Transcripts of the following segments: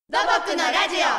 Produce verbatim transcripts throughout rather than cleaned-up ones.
土木のラジオ。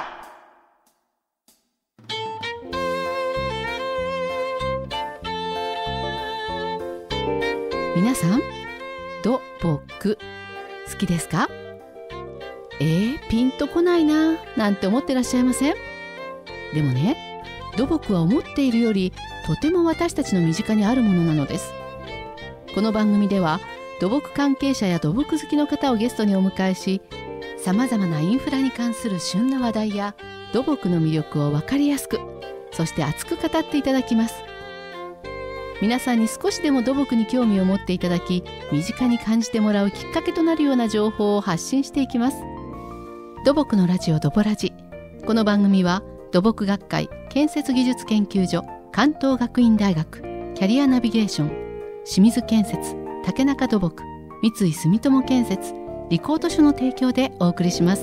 皆さん、土木好きですか？えー、ピンとこないななんて思ってらっしゃいません？でもね、土木は思っているよりとても私たちの身近にあるものなのです。この番組では土木関係者や土木好きの方をゲストにお迎えし、さまざまなインフラに関する旬な話題や土木の魅力を分かりやすく、そして熱く語っていただきます。皆さんに少しでも土木に興味を持っていただき、身近に感じてもらうきっかけとなるような情報を発信していきます。土木のラジオ、ドボラジ。この番組は土木学会建設技術研究所、関東学院大学、キャリアナビゲーション、清水建設、竹中土木、三井住友建設、リコード所の提供でお送りします。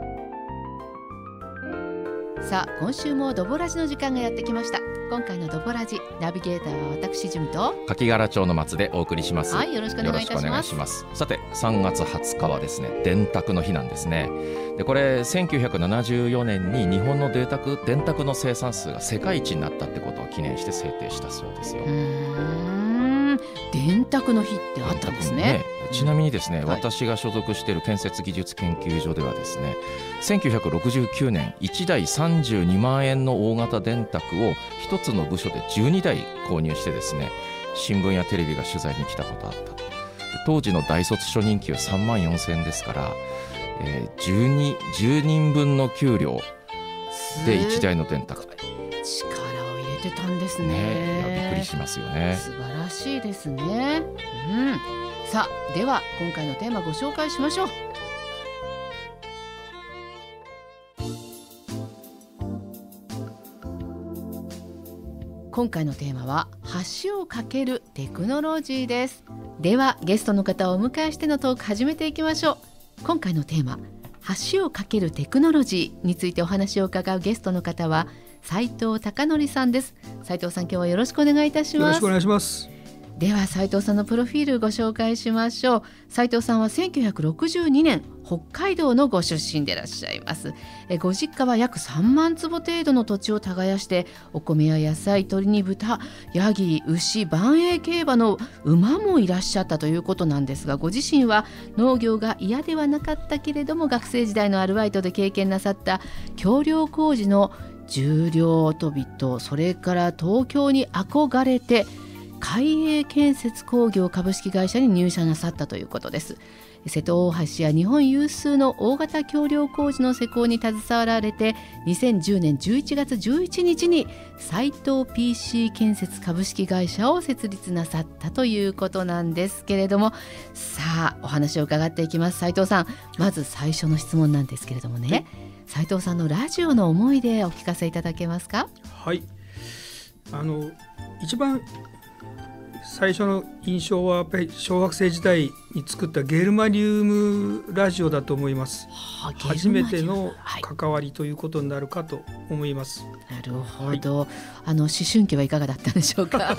さあ、今週もドボラジの時間がやってきました。今回のドボラジ、ナビゲーターは私ジュミと柿原町の松でお送りします。 はい、よろしくお願いいたします。よろしくお願いします。 さて、さんがつはつかはですね、電卓の日なんですね。でこれせんきゅうひゃくななじゅうよねんに日本の電卓、電卓の生産数が世界一になったってことを記念して制定したそうですよ。 うーん、電卓の日ってあったんですね。 ちなみにですね、 はい、 私が所属している建設技術研究所ではですね、せんきゅうひゃくろくじゅうきゅうねんいちだいさんじゅうにまんえんの大型電卓を一つの部署でじゅうにだい購入してですね、新聞やテレビが取材に来たことあったと。当時の大卒初任給さんまんよんせんえんですから、えー、じゅうに、じゅうにんぶんの給料でいちだいの電卓。 力を入れてたんですね。 ね、いやびっくりしますよね。 素晴らしいですね。うん、さあ、では今回のテーマご紹介しましょう。今回のテーマは橋を架けるテクノロジーです。ではゲストの方をお迎えしてのトーク始めていきましょう。今回のテーマ、橋を架けるテクノロジーについてお話を伺うゲストの方は斉藤孝則さんです。斉藤さん、今日はよろしくお願いいたします。 よろしくお願いします。 では斉藤さんのプロフィールご紹介しましょう。斉藤さんはせんきゅうひゃくろくじゅうにねん北海道のご出身でいらっしゃいます。えご実家は約さんまんつぼ程度の土地を耕して、お米や野菜、鶏に豚、ヤギ、牛、万栄競馬の馬もいらっしゃったということなんですが、ご自身は農業が嫌ではなかったけれども、学生時代のアルバイトで経験なさった橋梁工事の重量飛びと、それから東京に憧れて海栄建設工業株式会社に入社なさったということです。瀬戸大橋や日本有数の大型橋梁工事の施工に携わられて、にせんじゅうねんじゅういちがつじゅういちにちに斉藤 ピーシー 建設株式会社を設立なさったということなんですけれども、さあお話を伺っていきます。斉藤さん、まず最初の質問なんですけれどもね、斉藤さんのラジオの思い出お聞かせいただけますか？ はい、あの一番最初の印象はやっぱり小学生時代に作ったゲルマニウムラジオだと思います。はあ、初めての関わりということになるかと思います。 はい、なるほど、はい、あの思春期はいかがだったでしょうか？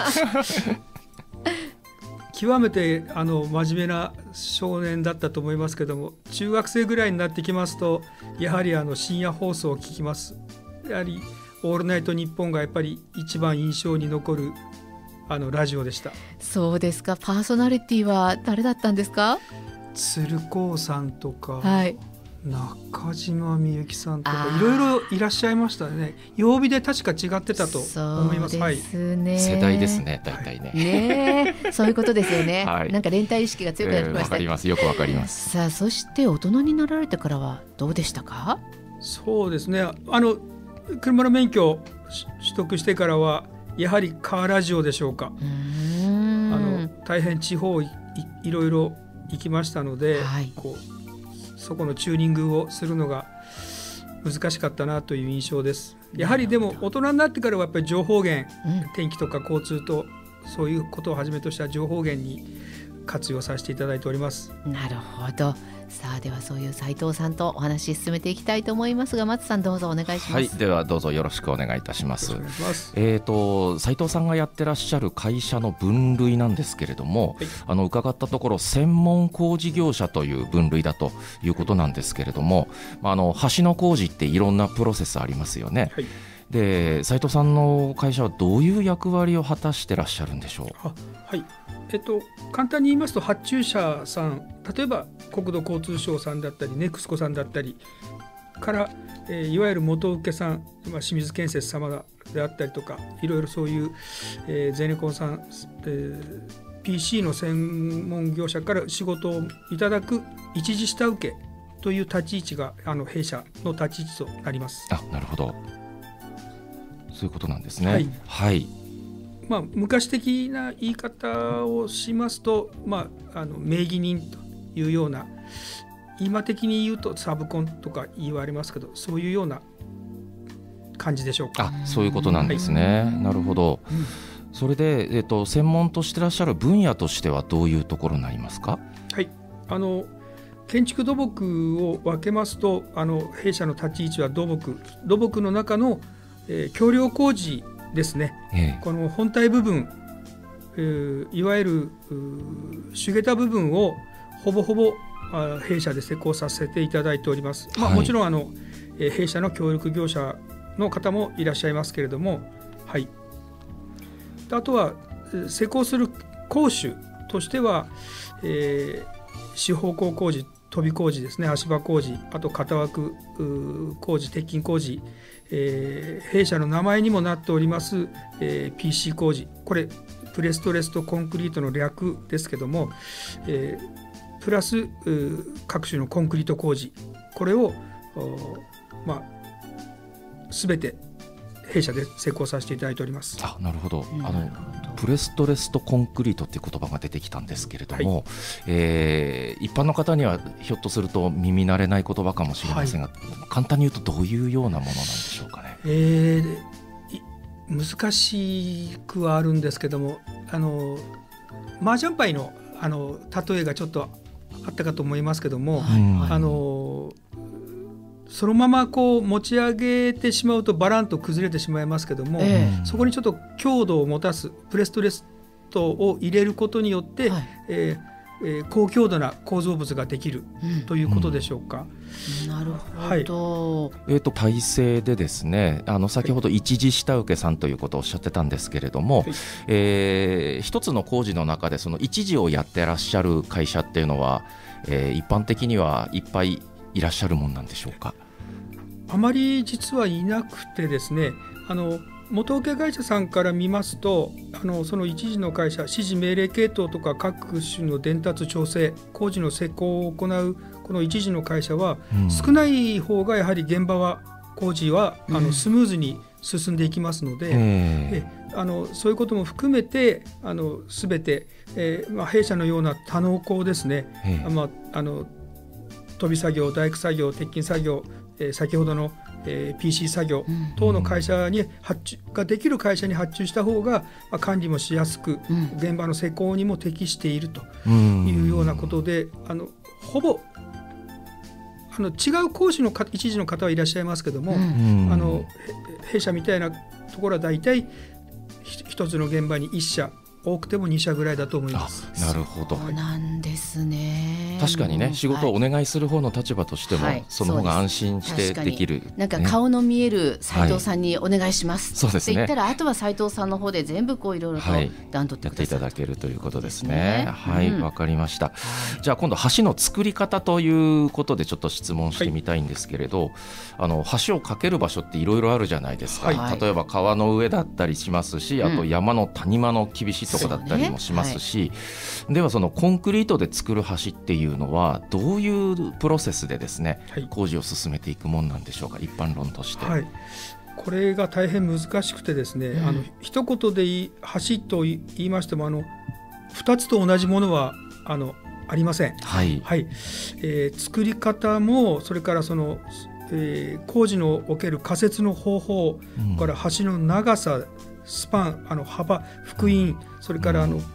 極めてあの真面目な少年だったと思いますけども、中学生ぐらいになってきますと、やはりあの深夜放送を聞きます。やはりオールナイトニッポンがやっぱり一番印象に残るあのラジオでした。 そうですか。パーソナリティは誰だったんですか？ 鶴光さんとか、 はい、 中島みゆきさんとかいろいろいらっしゃいましたね。曜日で確か違ってたと思います。 そうですね、 はい、世代ですね、大体ね。 ね、そういうことですよね。 はい、 なんか連帯意識が強くなりました。 わかります、よくわかります。 さあ、そして大人になられてからはどうでしたか？ そうですね、あの車の免許を取得してからはやはりカーラジオでしょうか。うーん、あの大変地方 い, い, いろいろ行きましたので、はい、こうそこのチューニングをするのが難しかったなという印象です。やはりでも大人になってからはやっぱり情報源、うん、天気とか交通とそういうことをはじめとした情報源に活用させていただいております。 なるほど。さあではそういう斉藤さんとお話し進めていきたいと思いますが、松さんどうぞお願いします。 はい、ではどうぞよろしくお願いいたします。 お願いします。 えーと斉藤さんがやってらっしゃる会社の分類なんですけれども、はい、あの伺ったところ専門工事業者という分類だということなんですけれども、あの橋の工事っていろんなプロセスありますよね。はい、で斉藤さんの会社はどういう役割を果たしてらっしゃるんでしょう。 あ、はい、えっと、簡単に言いますと発注者さん、例えば国土交通省さんだったりネクスコさんだったりから、えー、いわゆる元請けさん、まあ、清水建設様であったりとか、いろいろそういう、えー、ゼネコンさん、えー、ピーシー の専門業者から仕事をいただく一次下請けという立ち位置があの弊社の立ち位置となります。 あ、なるほど、そういうことなんですね。 はい、 はい。 まあ、昔的な言い方をしますと、まあ、あの名義人というような、今的に言うとサブコンとか言われますけど、そういうような感じでしょうか。 あ、そういうことなんですね。はい、なるほど。うん、それで、えーと、専門としてらっしゃる分野としてはどういうところになりますか。 はい、あの建築土木を分けますと、あの弊社の立ち位置は土木土木の中の、えー、橋梁工事ですね。ええ、この本体部分、えー、いわゆる主桁部分をほぼほぼ弊社で施工させていただいております。はい、まあ、もちろんあの、えー、弊社の協力業者の方もいらっしゃいますけれども、はい、あとは施工する工種としては、えー、四方向工事、飛び工事ですね、足場工事、あと型枠工事、鉄筋工事、えー、弊社の名前にもなっております、えー、ピーシー 工事、これプレストレストコンクリートの略ですけども、えー、プラス各種のコンクリート工事、これを、まあ、全て弊社で施工させていただいております。 あ、なるほど。あのプレストレストコンクリートっていう言葉が出てきたんですけれども、はい、えー、一般の方にはひょっとすると耳慣れない言葉かもしれませんが、はい、簡単に言うとどういうようなものなんでしょうかね。 えー、難しくはあるんですけども、あの麻雀牌の、あの例えがちょっとあったかと思いますけども、はいはい、あのそのままこう持ち上げてしまうとバランと崩れてしまいますけども、えー、そこにちょっと強度を持たすプレストレストを入れることによって、はい、えーえー、高強度な構造物ができる、うん、ということでしょうか。 うん、なるほど。はい、 えーと、体制でですね、あの先ほど一次下請けさんということをおっしゃってたんですけれども、はい、えー、一つの工事の中でその一次をやってらっしゃる会社っていうのは、えー、一般的にはいっぱいいらっしゃるもんなんでしょうか。 あまり実はいなくてですね、あの元請け会社さんから見ますと、あのその一次の会社、指示命令系統とか各種の伝達調整、工事の施工を行うこの一次の会社は、うん、少ない方がやはり現場は工事は、うん、あのスムーズに進んでいきますので、えあのそういうことも含めてあの全て、えーまあ、弊社のような多能工ですね、まあ、あの飛び作業、大工作業、鉄筋作業、えー、先ほどの、えー、ピーシー 作業等の会社に発注ができる会社に発注した方が、まあ、管理もしやすく、うん、現場の施工にも適しているというようなことで、あのほぼあの違う講師の一時の方はいらっしゃいますけども、うん、あの弊社みたいなところはだいたい一つの現場にいっ社、多くてもに社ぐらいだと思います。 なるほど。 そうなんですね。 確かにね、仕事をお願いする方の立場としても、はい、その方が安心してできる、 ね、なんか顔の見える斉藤さんにお願いします、 はい、 って言ったら、あとは斉藤さんの方で全部こういろいろと段取ってください、 やっていただけるということですね。はい、わ、うん、かりました。じゃあ今度橋の作り方ということでちょっと質問してみたいんですけれど、はい、あの橋を架ける場所っていろいろあるじゃないですか、はい、例えば川の上だったりしますし、あと山の谷間の厳しいところだったりもしますし、はい、ではそのコンクリートで作る橋っていうのはどういうプロセスでですね、はい、工事を進めていくもんなんでしょうか、一般論として。 はい、これが大変難しくてですね、うん、あの一言でいい橋と言いましても、あのふたつと同じものはあのありません。 はいはい、 えー、作り方も、それからその、えー、工事のおける仮設の方法、うん、から橋の長さ、スパン、あの幅、幅員、それからあの、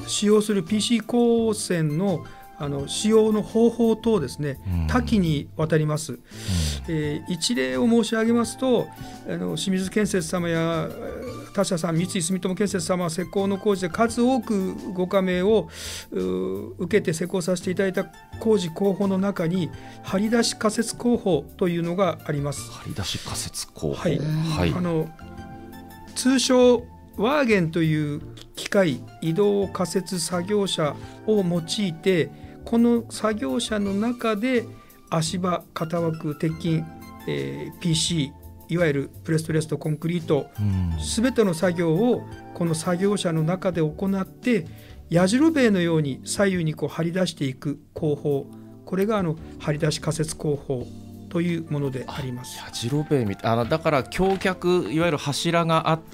使用する ピーシー 光線のあの使用の方法等ですね、多岐にわたります、うんえー、一例を申し上げますと、あの清水建設様や他社さん、三井住友建設様は施工の工事で数多くご加盟を受けて施工させていただいた工事工法の中に張り出し仮設工法というのがあります。 張り出し仮設工法、 はいはい、あの通称ワーゲンという機械、移動仮設作業車を用いて、この作業車の中で足場、型枠、鉄筋、えー、ピーシー、いわゆるプレストレストコンクリート、すべての作業をこの作業車の中で行って、やじろべえのように左右にこう張り出していく工法、これがあの張り出し仮設工法というものであります。 やじろべえみたい、あのだから橋脚、いわゆる柱があって、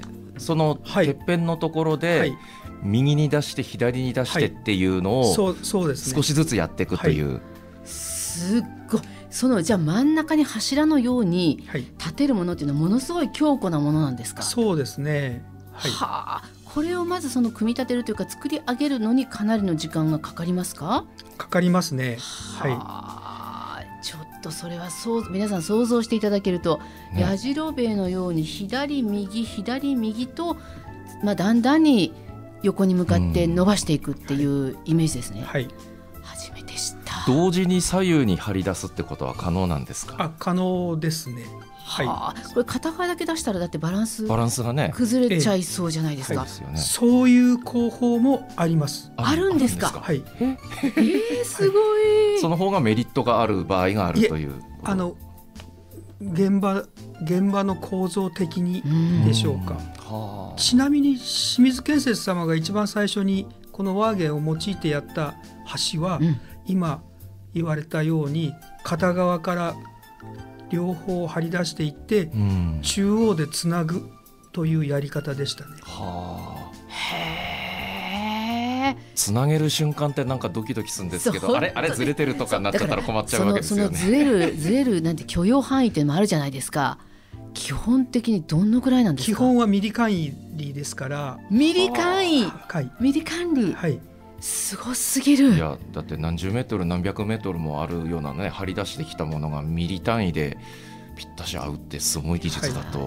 そのてっぺんのところで、はい、右に出して左に出してっていうのを少しずつやっていくという、はい、 すっごい。そのじゃあ真ん中に柱のように立てるものっていうのはものすごい強固なものなんですか？ そうですね、 はい、はあ、これをまずその組み立てるというか作り上げるのにかなりの時間がかかりますか？ かかりますね。 は、はい、ちょっとそれはそう皆さん想像していただけると、ね、やじろべえのように左右左右と、まあ、だんだんに横に向かって伸ばしていくっていうイメージですね、 うんはい、 初めて知った。 同時に左右に張り出すってことは可能なんですか？ あ、可能ですね、はい、 はあ、これ片側だけ出したらだってバランスバランスがね崩れちゃいそうじゃないですか、 ええはい、そういう工法もあります。 あるんですか？ はい、 えー、すごい、 はい、その方がメリットがある場合があるという。 あの現場現場の構造的にでしょうか。はあ、ちなみに清水建設様が一番最初にこのワーゲンを用いてやった橋は、うん、今言われたように片側から両方張り出していって、うん、中央でつなぐというやり方でしたね。 はあ、 へー、 つなげる瞬間ってなんかドキドキするんですけど、あれあれずれてるとかになっちゃったら困っちゃうわけですよね。 その、そのずれるずれるなんて許容範囲っていうのもあるじゃないですか。基本的にどのくらいなんですか？ 基本はミリ管理ですから。 ミリ管理、 はい、 ミリ管理、 はい、 すごすぎる。 いやだって何十メートル何百メートルもあるようなね、張り出してきたものがミリ単位でぴったし合うってすごい技術だと、はい、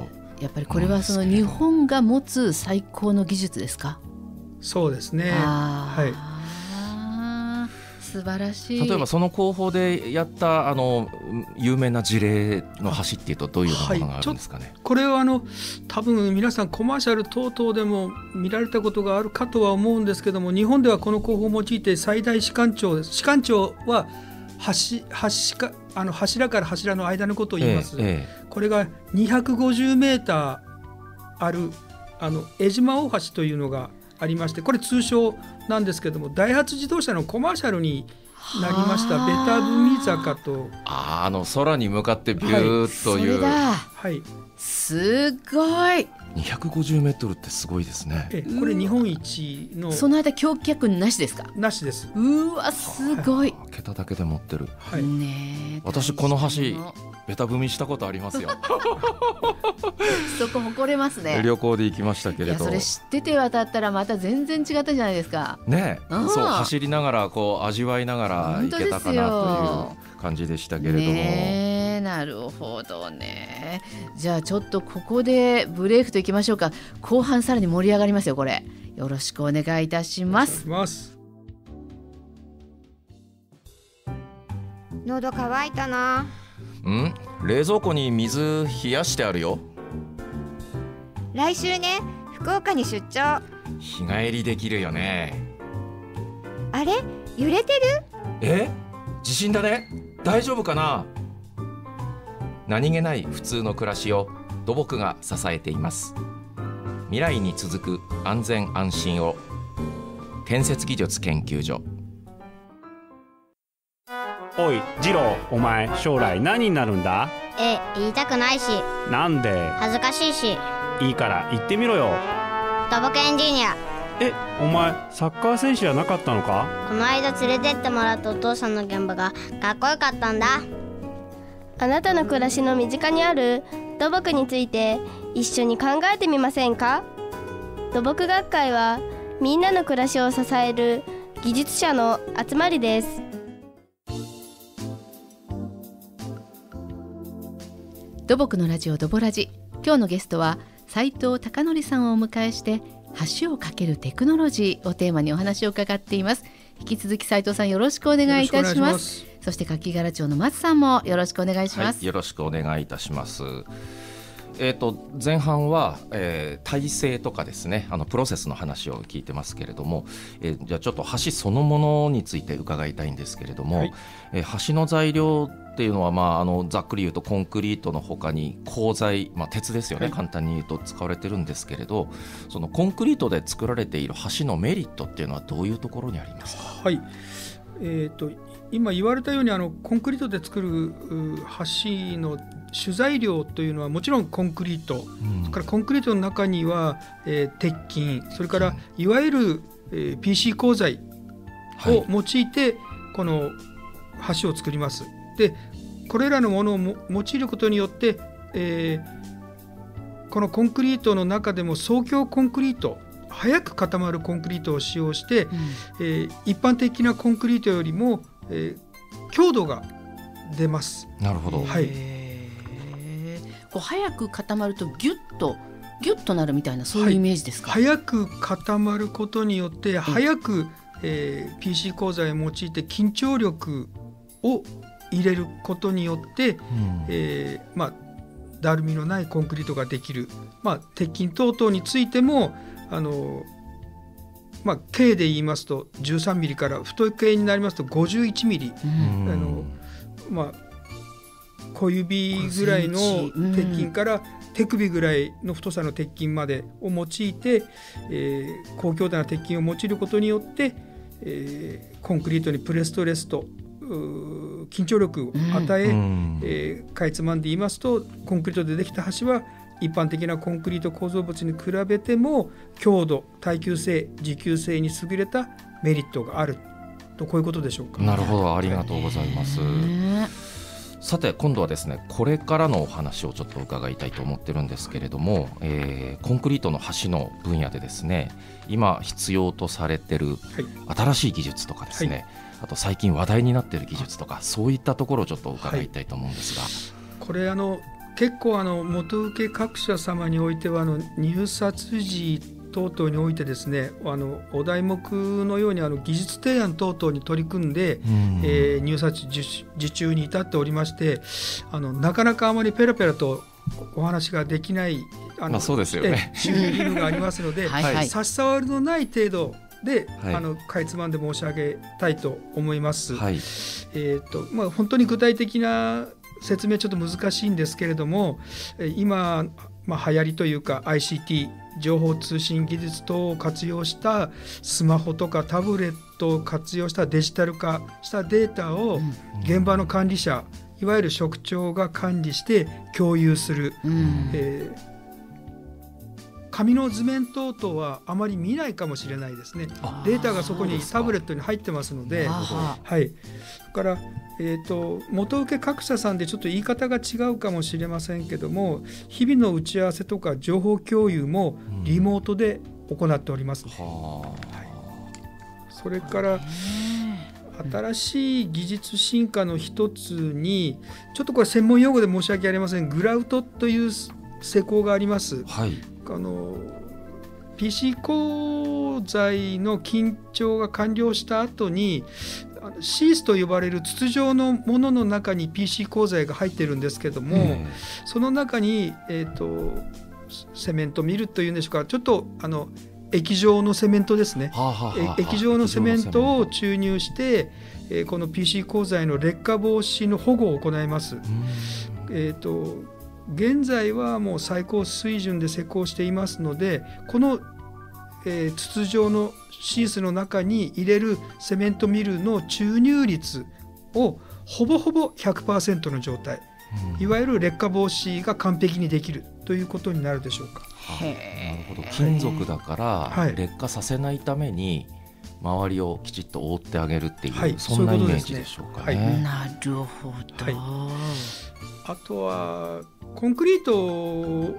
やっぱりこれはその日本が持つ最高の技術ですか？ そうですね、 あ、はい、素晴らしい。 例えばその工法でやったあの有名な事例の橋っていうとどういうものがあるんですかね？はい、 これはあの多分皆さんコマーシャル等々でも見られたことがあるかとは思うんですけども、日本ではこの工法を用いて最大士官長です。士官長は 橋, 橋かあの柱から柱の間のことを言います、ええええ、これがにひゃくごじゅうメーターあるあの江島大橋というのがありまして、これ通称なんですけども、ダイハツ自動車のコマーシャルになりましたベタ踏み坂と、 あ, あの空に向かってビューッという、 はいはい、 すごいにひゃくごじゅうメートルってすごいですね。 えこれ日本一の。 その間橋脚なしですか？ なしです。 うわすごい、 桁だけで持ってる、 はい、 ね、 私この橋ベタ踏みしたことありますよそこ誇れますね。 旅行で行きましたけれど、 いやそれ知ってて渡ったらまた全然違ったじゃないですかね。そう走りながらこう味わいながら行けたかなという感じでしたけれども、 ね、なるほどね。じゃあちょっとここでブレイクといきましょうか。後半さらに盛り上がりますよ。これよろしくお願いいたします。 喉乾いたな。 ん？冷蔵庫に水冷やしてあるよ。 来週ね、福岡に出張。 日帰りできるよね。 あれ？揺れてる？ え？地震だね。大丈夫かな？何気ない普通の暮らしを土木が支えています。未来に続く安全安心を。建設技術研究所。 おい次郎、お前将来何になるんだ？ え、言いたくないし。 なんで？ 恥ずかしいし。 いいから言ってみろよ。 土木エンジニア。 え、お前サッカー選手じゃなかったのか？ この間連れてってもらったお父さんの現場がかっこよかったんだ。 あなたの暮らしの身近にある土木について一緒に考えてみませんか？土木学会はみんなの暮らしを支える技術者の集まりです。 土木のラジオドボラジ、今日のゲストは斉藤孝則さんをお迎えして、橋を架けるテクノロジーをテーマにお話を伺っています。引き続き斉藤さん、よろしくお願いいたします。そして柿原町の松さんもよろしくお願いします。 はい、よろしくお願いいたします。えー、と前半は、えー、体制とかですね、あのプロセスの話を聞いてますけれども、えー、じゃあちょっと橋そのものについて伺いたいんですけれども、はい、えー、橋の材料っていうのは、まあ、あのざっくり言うとコンクリートの他に鋼材、まあ、鉄ですよね、はい、簡単に言うと使われてるんですけれど、そのコンクリートで作られている橋のメリットっていうのはどういうところにありますか？ はい、えー、と今言われたように、あのコンクリートで作る橋の主材料というのはもちろんコンクリート、うん、それからコンクリートの中には、えー、鉄筋、それからいわゆる、えー、ピーシー 鋼材を用いてこの橋を作ります。でこれらのものをも用いることによって、えー、このコンクリートの中でも双強コンクリート、早く固まるコンクリートを使用して、うん、えー、一般的なコンクリートよりも、えー、強度が出ます。 なるほど。 はい、 こう早く固まるとギュッとギュッとなるみたいな、そういうイメージですか？ はい、早く固まることによって、早く、えー、ピーシー 鋼材を用いて緊張力を入れることによって、うん、えーまあ、だるみのないコンクリートができる。まあ、鉄筋等々についてもあの、まあ、径で言いますとじゅうさんミリから太い径になりますとごじゅういちミリ、うん、あのまあ、小指ぐらいの鉄筋から手首ぐらいの太さの鉄筋までを用いて、えー、高強度な鉄筋を用いることによって、えー、コンクリートにプレスとレスト、緊張力を与え、うんえー、かいつまんで言いますと、コンクリートでできた橋は一般的なコンクリート構造物に比べても強度、耐久性、持久性に優れたメリットがあると、こういうことでしょうか。 なるほど、ありがとうございます。さて今度はですね、これからのお話をちょっと伺いたいと思ってるんですけれども、えー、コンクリートの橋の分野でですね、今必要とされてる新しい技術とかですね、はい、あと最近話題になっている技術とか、そういったところをちょっと伺いたいと思うんですが、はい、 これあの結構あの元請け各社様においては、あの入札時等々においてですね、あのお題目のようにあの技術提案等々に取り組んで、うんえー、入札受注に至っておりまして、あのなかなかあまりペラペラとお話ができないあの、 まあ、そうですよね、 守秘義務がありますのではい、差し障りのない程度で、はい、あのかいつまんで申し上げたいと思います。はい、えーとまあ、本当に具体的な説明ちょっと難しいんですけれども、今、まあ、流行りというか アイシーティー 情報通信技術等を活用したスマホとかタブレットを活用したデジタル化したデータを現場の管理者、いわゆる職長が管理して共有する、うんえー紙の図面等々はあまり見ないかもしれないですね。データがそこにタブレットに入ってますので、はい、だから、えーと、元請け各社さんでちょっと言い方が違うかもしれませんけども、日々の打ち合わせとか情報共有もリモートで行っております、ねうんはい、それから新しい技術進化の一つに、ちょっとこれ専門用語で申し訳ありません、グラウトという施工があります、はいあの ピーシー 鋼材の緊張が完了した後にシースと呼ばれる筒状のものの中に ピーシー 鋼材が入ってるんですけども、その中に、えーと、セメントミルというんでしょうか、ちょっとあの液状のセメントですね、はあはあはあ、液状のセメントを注入して、えー、この ピーシー 鋼材の劣化防止の保護を行います。えーと現在はもう最高水準で施工していますので、この、えー、筒状のシースの中に入れるセメントミルの注入率をほぼほぼ ひゃくパーセント の状態、うん、いわゆる劣化防止が完璧にできるということになるでしょうか。 はあ、なるほど。金属だから劣化させないために周りをきちっと覆ってあげるっていう、はい、そんなイメージでしょうかね。はい、 なるほど、はい、 あとはコンクリート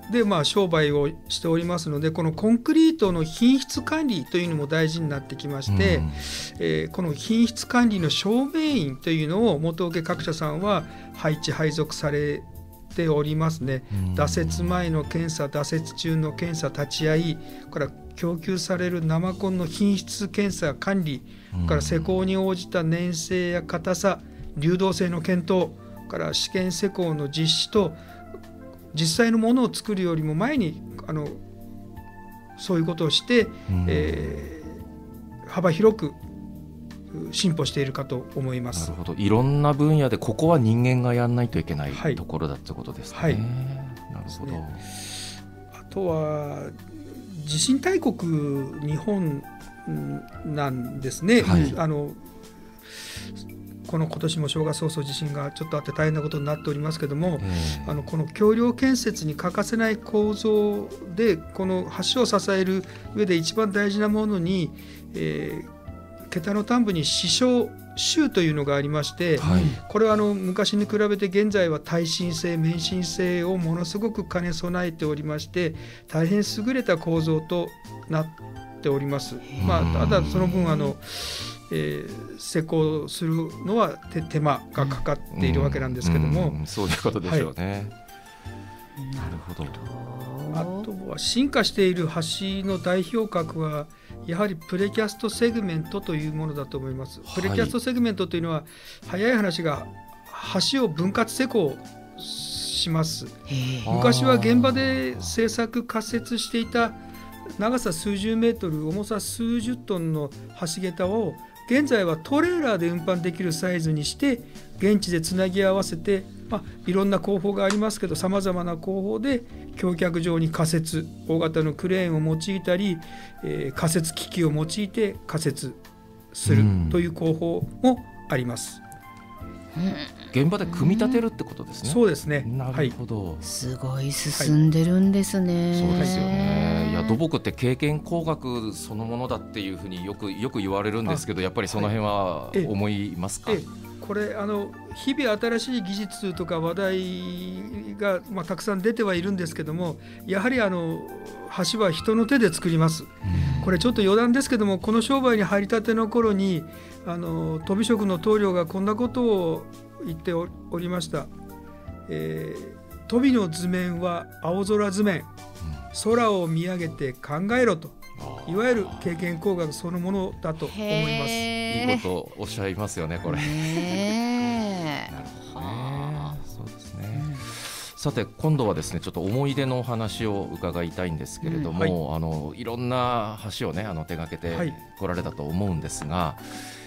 で、まあ、商売をしておりますので、このコンクリートの品質管理というのも大事になってきまして、うん、えー、この品質管理の証明員というのを元請け各社さんは配置配属されておりますね。うん、挫折前の検査、挫折中の検査、立ち会いから供給される生コンの品質検査管理、うん、から施工に応じた粘性や硬さ、流動性の検討から試験施工の実施と、実際のものを作るよりも前にあのそういうことをして、うん、えー、幅広く進歩しているかと思います。 なるほど。いろんな分野でここは人間がやらないといけない、はい、ところだってことですね。はい、なるほど。 あとは地震大国日本なんですね。はい、あのこの今年も正月早々地震がちょっとあって大変なことになっておりますけども、あのこの橋梁建設に欠かせない構造で、この橋を支える上で一番大事なものに、えー、桁の端部に支承周というのがありまして、はい、これはあの昔に比べて現在は耐震性、免震性をものすごく兼ね備えておりまして、大変優れた構造となっております。まあ、ただその分あのえー、施工するのは 手, 手間がかかっているわけなんですけども、 うんうん、そういうことでしょうね。はい、なるほど。 あとは進化している橋の代表格はやはりプレキャストセグメントというものだと思います。プレキャストセグメントというのは、早い話が橋を分割施工します。昔は現場で製作仮設していた長さ数十メートル、重さ数十トンの橋桁を現在はトレーラーで運搬できるサイズにして現地でつなぎ合わせて、まあ、いろんな工法がありますけど、さまざまな工法で橋脚上に仮設、大型のクレーンを用いたり、えー、仮設機器を用いて仮設するという工法もあります。 現場で組み立てるってことですね。 そうですね。 なるほど、 はい、すごい進んでるんですね。 はい、そうですよね。いや土木って経験工学そのものだっていうふうによくよく言われるんですけど、やっぱりその辺は思いますか？ はい、ええこれあの日々新しい技術とか話題が、まあ、たくさん出てはいるんですけども、やはりあの橋は人の手で作ります。これちょっと余談ですけども、この商売に入りたての頃にあのとび職の棟梁がこんなことを言っておりました。えー、とびの図面は青空図面、空を見上げて考えろと、いわゆる経験工学そのものだと思います。 いいことをおっしゃいますよね、これ。 ねなるほどね。そうですね。うん、さて今度はですね、ちょっと思い出のお話を伺いたいんですけれども、うんはい、あのいろんな橋をねあの手掛けて来られたと思うんですが、はい、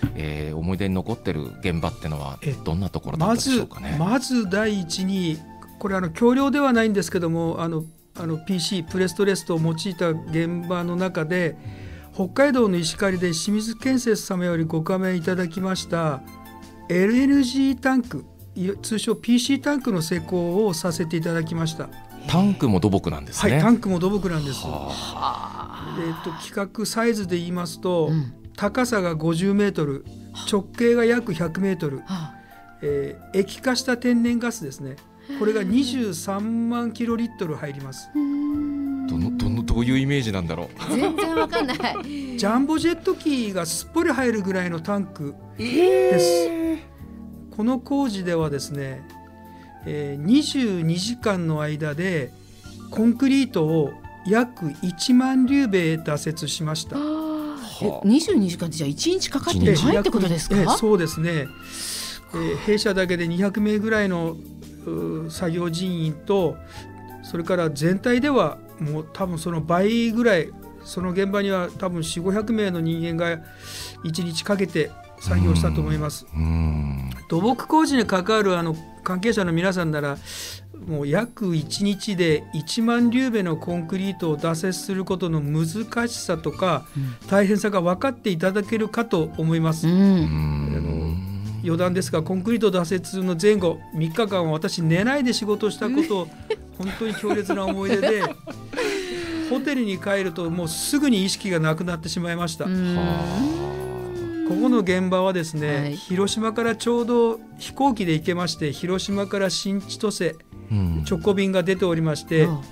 えー、思い出に残ってる現場ってのはどんなところだったでしょうかね。 まず、まず第一にこれあの橋梁ではないんですけども、あのあの ピーシー プレストレストを用いた現場の中で、北海道の石狩で清水建設様よりご加盟いただきました エルエヌジー タンク、通称 ピーシー タンクの施工をさせていただきました。 タンクも土木なんですね。 はい、タンクも土木なんです。えー、と規格サイズで言いますと、うん、高さがごじゅうメートル、直径が約ひゃくメートル、えー、液化した天然ガスですね。これがにじゅうさんまんキロリットル入ります。 どのどのどういうイメージなんだろう。 全然わかんない。 ジャンボジェット機がすっぽり入るぐらいのタンクです。えー、この工事ではですね、えー、にじゅうにじかんの間でコンクリートを約いちまんリューベ脱雪しました。 えにじゅうにじかんってじゃあいちにちかかってないってことですか？ えー、そうですね。えー、弊社だけでにひゃくめいぐらいの作業人員と、それから全体ではもう多分その倍ぐらい、その現場には多分よんひゃくごひゃくめいの人間がいちにちかけて作業したと思います。土木工事に関わるあの関係者の皆さんなら、もう約いちにちでいちまんリューベのコンクリートを脱雪することの難しさとか、うん、大変さが分かっていただけるかと思います。うん、あの余談ですが、コンクリート脱雪の前後みっかかんは私寝ないで仕事をしたことを本当に強烈な思い出でホテルに帰るともうすぐに意識がなくなってしまいました。ここの現場はですね、はい、広島からちょうど飛行機で行けまして、広島から新千歳、うん、直行便が出ておりまして、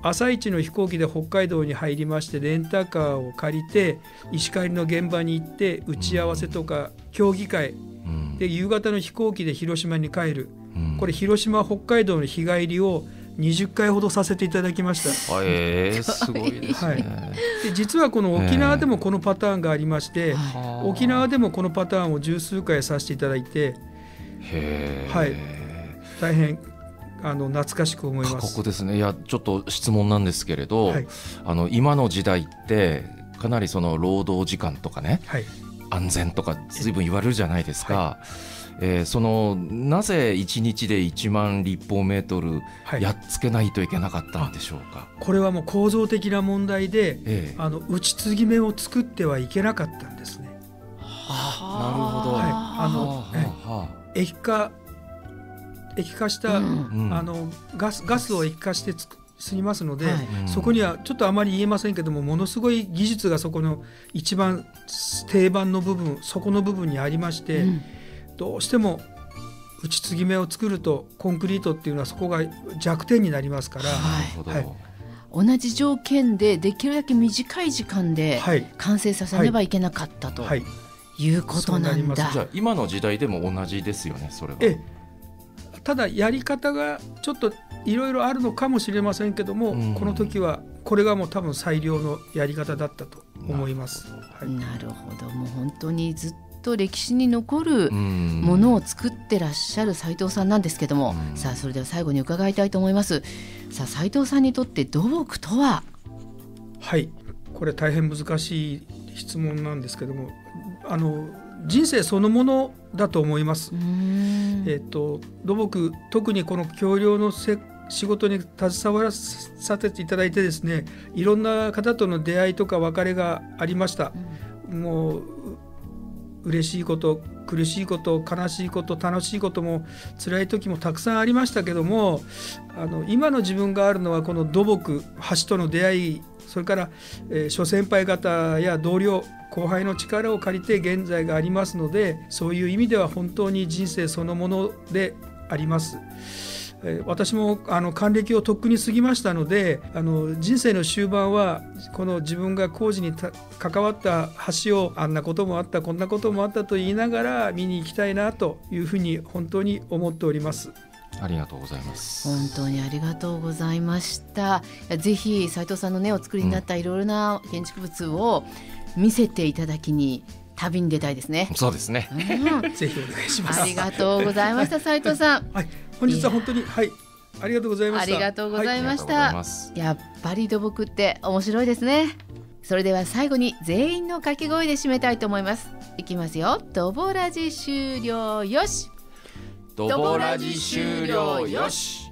朝一の飛行機で北海道に入りまして、レンタカーを借りて石狩の現場に行って打ち合わせとか協議会で、夕方の飛行機で広島に帰る、これ広島北海道の日帰りをにじゅっかいほどさせていただきました。 えー、すごいですね、はい、 で実はこの沖縄でもこのパターンがありまして、えー、沖縄でもこのパターンを十数回させていただいて、 へー、 はい、大変あの懐かしく思います。 過酷ですね。いやちょっと質問なんですけれど、はい、あの今の時代ってかなりその労働時間とかね、はい、安全とか随分言われるじゃないですか、はい、えー、そのなぜいちにちでいちまん立方メートルやっつけないといけなかったんでしょうか。はい、 これはもう構造的な問題で、ええ、あの打ち継ぎ目を作ってはいけなかったんですね。 はあ、なるほど、 はい、あの、はあはあ、液化液化した、うん、あのガス、ガスを液化してつくすぎますので、はい、そこにはちょっとあまり言えませんけども、ものすごい技術がそこの一番定番の部分、そこの部分にありまして、うん、どうしても打ち継ぎ目を作るとコンクリートっていうのはそこが弱点になりますから、はいはい、 同じ条件でできるだけ短い時間で完成させねばいけなかったと、はいはい、いうことなんだ。 じゃあ今の時代でも同じですよね、それは。 えただやり方がちょっといろいろあるのかもしれませんけども、うん、この時はこれがもう多分最良のやり方だったと思います。 なるほど、はい、なるほど。もう本当にずっと歴史に残るものを作ってらっしゃる斉藤さんなんですけども、さあそれでは最後に伺いたいと思います。さあ斉藤さんにとって土木とは。 はい、これ大変難しい質問なんですけども、あの人生そのものだと思います。えーと、土木、特にこの橋梁のせ仕事に携わらさせていただいてですね、いろんな方との出会いとか別れがありました。うん、もう嬉しいこと、苦しいこと、悲しいこと、楽しいことも辛い時もたくさんありましたけども、あの今の自分があるのはこの土木、橋との出会い、それから、えー、諸先輩方や同僚後輩の力を借りて現在がありますので、そういう意味では本当に人生そのものであります。えー、私もあの還暦をとっくに過ぎましたので、あの人生の終盤はこの自分が工事に関わった橋をあんなこともあった、こんなこともあったと言いながら見に行きたいなというふうに本当に思っております。 ありがとうございます。 本当にありがとうございました。ぜひ斉藤さんのねお作りになったいろいろな建築物を見せていただきに旅に出たいですね。 そうですね、 うん、ぜひお願いします。 ありがとうございました斉藤さん、 はい、本日は本当に、はい、ありがとうございました。 ありがとうございました、はい、やっぱり土木って面白いですね。それでは最後に全員の掛け声で締めたいと思います。いきますよ。ドボラジ終了よし。 ドボラジ終了よし。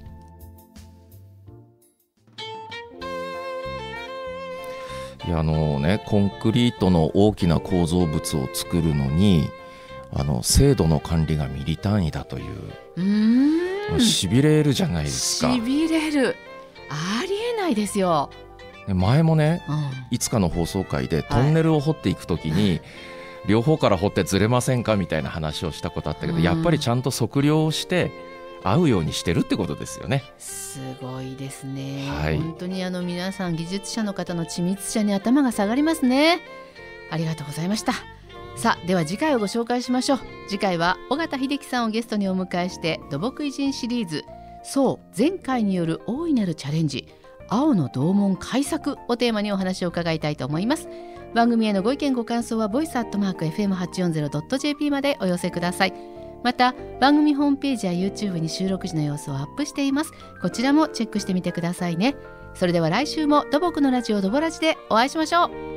いやあのね、コンクリートの大きな構造物を作るのにあの精度の管理がミリ単位だという、うーん、しびれるじゃないですか。 しびれる。ありえないですよ。 前もね、 うん、 いつかの放送回でトンネルを掘っていくときに、はい、両方から掘ってずれませんかみたいな話をしたことあったけど、うん、やっぱりちゃんと測量をして合うようにしてるってことですよね。 すごいですね、 はい、 本当にあの皆さん技術者の方の緻密さに頭が下がりますね。ありがとうございました。さあでは次回をご紹介しましょう。次回は尾形秀樹さんをゲストにお迎えして土木偉人シリーズ、そう前回による大いなるチャレンジ、青の洞門開削をテーマにお話を伺いたいと思います。番組へのご意見ご感想はボイスアットマーク エフエムはちよんゼロドットジェーピー までお寄せください。また番組ホームページや YouTube に収録時の様子をアップしています。こちらもチェックしてみてくださいね。それでは来週も土木のラジオドボラジでお会いしましょう。